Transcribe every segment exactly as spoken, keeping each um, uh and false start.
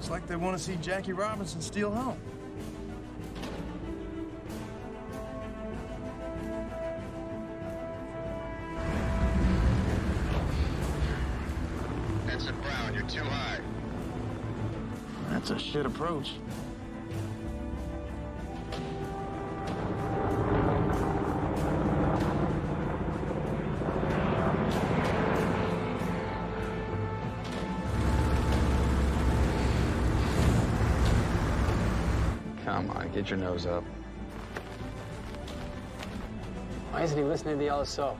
Looks like they want to see Jackie Robinson steal home. Ensign Brown, you're too high. That's a shit approach. Come on, get your nose up. Why isn't he listening to the L S O?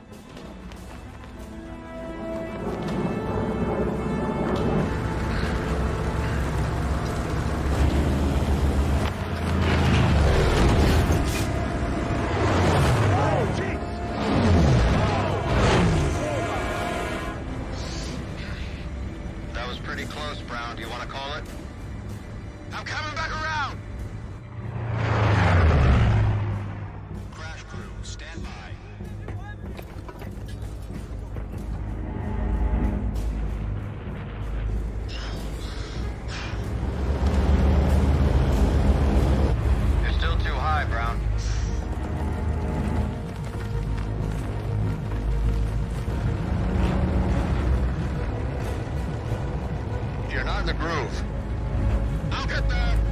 That was pretty close, Brown. Do you want to call it? I'm coming back around! Crash crew, stand by. You're still too high, Brown. You're not in the groove. I'll get there!